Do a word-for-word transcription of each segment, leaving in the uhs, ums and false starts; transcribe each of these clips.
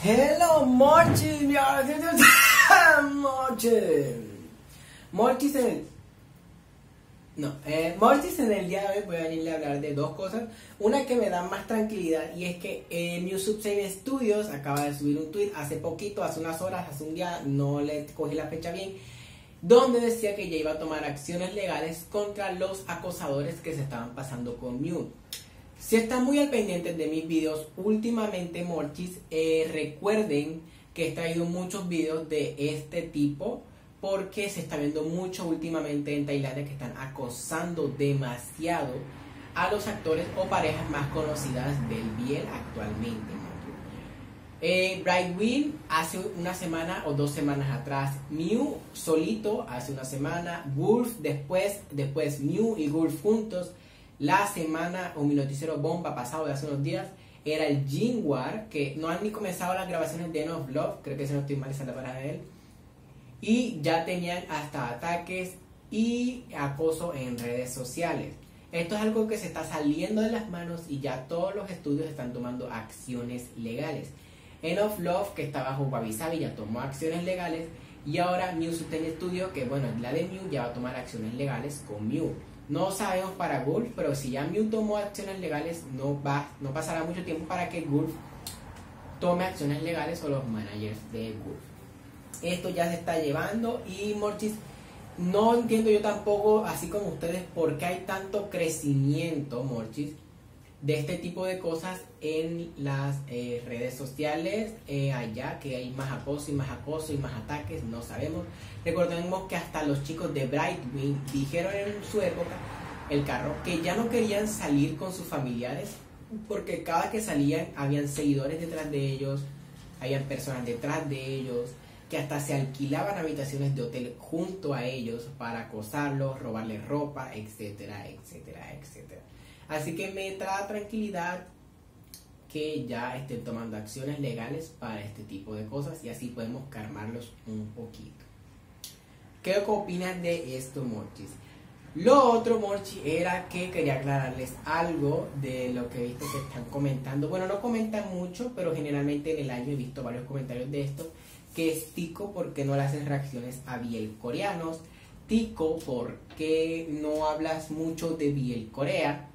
Hello Mortis, mi Mortis. Mortis en el... No, eh, Mortis en el día de hoy voy a venirle a hablar de dos cosas. Una que me da más tranquilidad y es que eh, New Subsame Studios acaba de subir un tweet hace poquito, hace unas horas, hace un día, no le cogí la fecha bien, donde decía que ya iba a tomar acciones legales contra los acosadores que se estaban pasando con Mew. Si están muy al pendiente de mis videos últimamente, Mortis, eh, recuerden que he traído muchos videos de este tipo porque se está viendo mucho últimamente en Tailandia que están acosando demasiado a los actores o parejas más conocidas del B L actualmente. Eh, Brightwing hace una semana o dos semanas atrás, Mew solito hace una semana, Wolf después, después Mew y Wolf juntos. La semana o mi noticiero bomba pasado de hace unos días era el Jinwar, que no han ni comenzado las grabaciones de End of Love, creo que si no estoy mal esa es la palabra de él, y ya tenían hasta ataques y acoso en redes sociales. Esto es algo que se está saliendo de las manos y ya todos los estudios están tomando acciones legales. End of Love, que está bajo Wabi Sabi, ya tomó acciones legales, y ahora New Subsame Studio, que bueno, la de Mew, ya va a tomar acciones legales con Mew. No sabemos para Wolf, pero si ya Mew tomó acciones legales, no, va, no pasará mucho tiempo para que Wolf tome acciones legales o los managers de Wolf. Esto ya se está llevando y Mortis, no entiendo yo tampoco, así como ustedes, por qué hay tanto crecimiento, Mortis, de este tipo de cosas en las eh, redes sociales, eh, allá que hay más acoso y más acoso y más ataques, no sabemos. Recordemos que hasta los chicos de Brightwing dijeron en su época, el carro, que ya no querían salir con sus familiares porque cada que salían habían seguidores detrás de ellos, habían personas detrás de ellos, que hasta se alquilaban habitaciones de hotel junto a ellos para acosarlos, robarles ropa, etcétera, etcétera, etcétera. Así que me trae tranquilidad que ya estén tomando acciones legales para este tipo de cosas y así podemos calmarlos un poquito. ¿Qué opinas de esto, Mortis? Lo otro, Morchi, era que quería aclararles algo de lo que he visto que están comentando. Bueno, no comentan mucho, pero generalmente en el año he visto varios comentarios de esto. Que es Tico, porque no le haces reacciones a B L coreanos. Tico, porque no hablas mucho de B L Corea.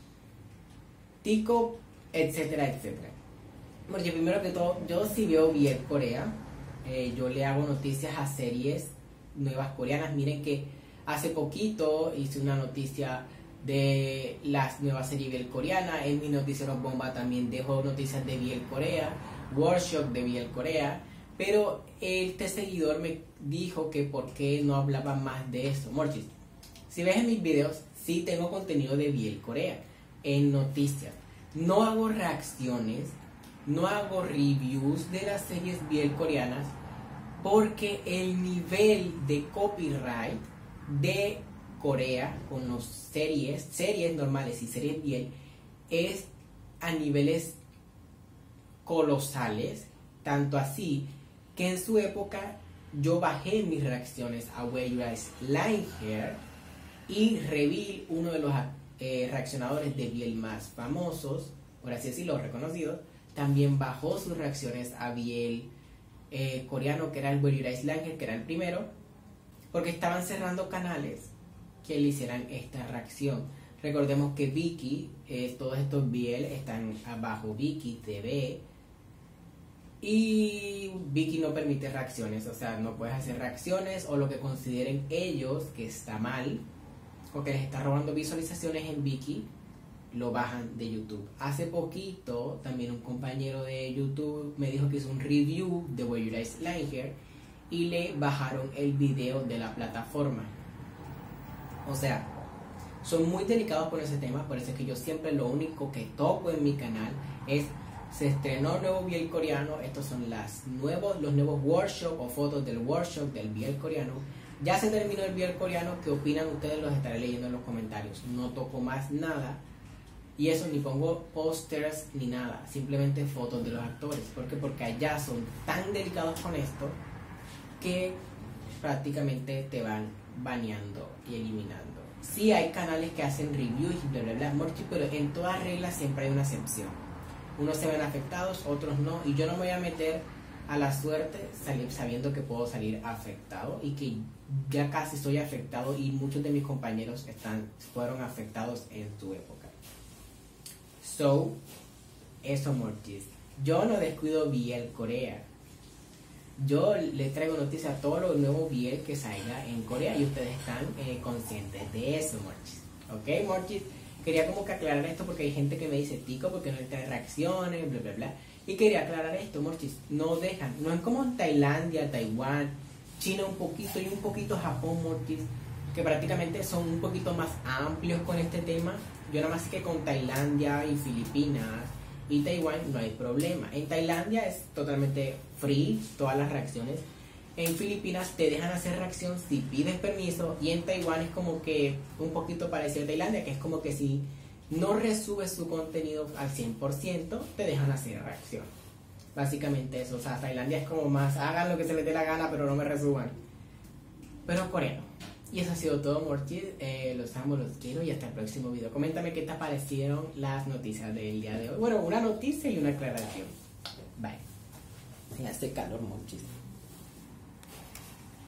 Tico, etcétera, etcétera. Porque primero que todo, yo sí veo B L Corea. Eh, yo le hago noticias a series nuevas coreanas. Miren que hace poquito hice una noticia de las nuevas series B L coreana. En mi noticiero bomba también dejo noticias de B L Corea, workshop de B L Corea. Pero este seguidor me dijo que por qué no hablaba más de esto. Mortis, si ves en mis videos, sí tengo contenido de B L Corea en noticias. No hago reacciones, no hago reviews de las series B L coreanas porque el nivel de copyright de Corea con las series, series normales y series B L es a niveles colosales, tanto así que en su época yo bajé mis reacciones a Where You Guys Lying Here y Reveal, uno de los eh, reaccionadores de B L más famosos, por así decirlo, reconocidos, también bajó sus reacciones a B L eh, coreano, que era el Where You Guys Lying Here, que era el primero, porque estaban cerrando canales que le hicieran esta reacción. Recordemos que Viki, eh, todos estos B L están abajo Viki T V, y Viki no permite reacciones, o sea, no puedes hacer reacciones o lo que consideren ellos que está mal o que les está robando visualizaciones en Viki, lo bajan de YouTube. Hace poquito también un compañero de YouTube me dijo que hizo un review de Where You Guys Lying Here y le bajaron el video de la plataforma. O sea, son muy delicados con ese tema, por eso es que yo siempre lo único que toco en mi canal es: se estrenó un nuevo B L coreano, estos son las nuevos, los nuevos workshops o fotos del workshop del B L coreano. Ya se terminó el B L coreano, ¿qué opinan ustedes? Los estaré leyendo en los comentarios. No toco más nada. Y eso, ni pongo pósters ni nada, simplemente fotos de los actores. ¿Por qué? Porque allá son tan delicados con esto que prácticamente te van baneando y eliminando. Sí hay canales que hacen reviews y bla bla bla, Morchi, pero en toda regla siempre hay una excepción. Unos se ven afectados, otros no, y yo no me voy a meter a la suerte sabiendo que puedo salir afectado y que ya casi estoy afectado y muchos de mis compañeros están, fueron afectados en su época. So, eso, Mortis. Yo no descuido B L Corea. Yo les traigo noticias a todo lo nuevo B L que salga en Corea y ustedes están eh, conscientes de eso, Mortis. Ok, Mortis. Quería como que aclarar esto porque hay gente que me dice, Tico, porque no trae reacciones, bla, bla, bla. Y quería aclarar esto, Mortis. No dejan, no es como en Tailandia, Taiwán, China un poquito y un poquito Japón, Mortis, que prácticamente son un poquito más amplios con este tema. Yo nada más que con Tailandia y Filipinas y Taiwán no hay problema. En Tailandia es totalmente free todas las reacciones. En Filipinas te dejan hacer reacción si pides permiso, y en Taiwán es como que un poquito parecido a Tailandia, que es como que si no resubes su contenido al cien por ciento, te dejan hacer reacción. Básicamente eso, o sea, Tailandia es como más, hagan lo que se les dé la gana, pero no me resuban. Pero coreano. Y eso ha sido todo, Mortis. Eh, los amo, los quiero y hasta el próximo video. Coméntame qué te parecieron las noticias del día de hoy. Bueno, una noticia y una aclaración. Bye. Ya hace calor, Mortis.